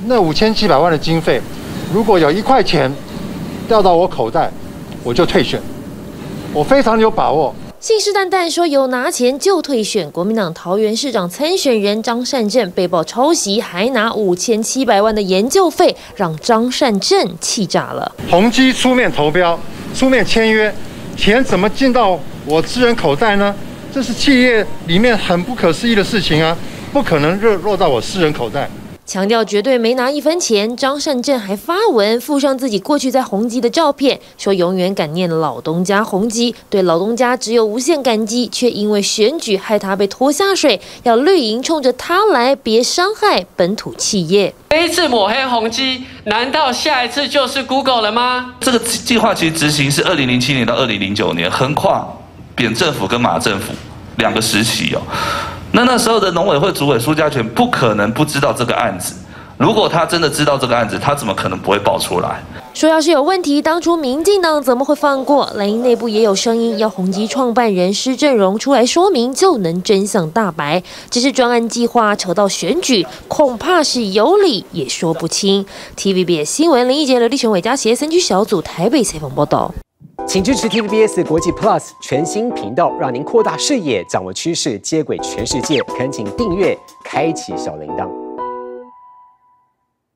那5700万的经费，如果有1块钱掉到我口袋，我就退选，我非常有把握。 信誓旦旦说有拿钱就退选，国民党桃园市长参选人张善政被曝抄袭，还拿5700万的研究费，让张善政气炸了。 宏基出面投标，出面签约，钱怎么进到我私人口袋呢？这是企业里面很不可思议的事情啊，不可能落到我私人口袋。 强调绝对没拿1分钱，张善政还发文附上自己过去在宏基的照片，说永远感念老东家宏基，对老东家只有无限感激，却因为选举害他被拖下水，要绿营冲着他来，别伤害本土企业。 这一次抹黑宏基，难道下一次就是 Google 了吗？ 这个计划其实执行是2007年到2009年，横跨扁政府跟马政府2个时期哦。那时候的农委会主委苏家全不可能不知道这个案子，如果他真的知道这个案子，他怎么可能不会爆出来？ 说要是有问题，当初民进党怎么会放过？蓝营内部也有声音，要宏基创办人施正荣出来说明，就能真相大白。只是专案计划扯到选举，恐怕是有理也说不清。TVBS 新闻林义杰、刘立雄、韦嘉协3区小组台北采访报道。 请支持 TVBS 国际 Plus 全新频道，让您扩大视野，掌握趋势，接轨全世界。恳请订阅，开启小铃铛。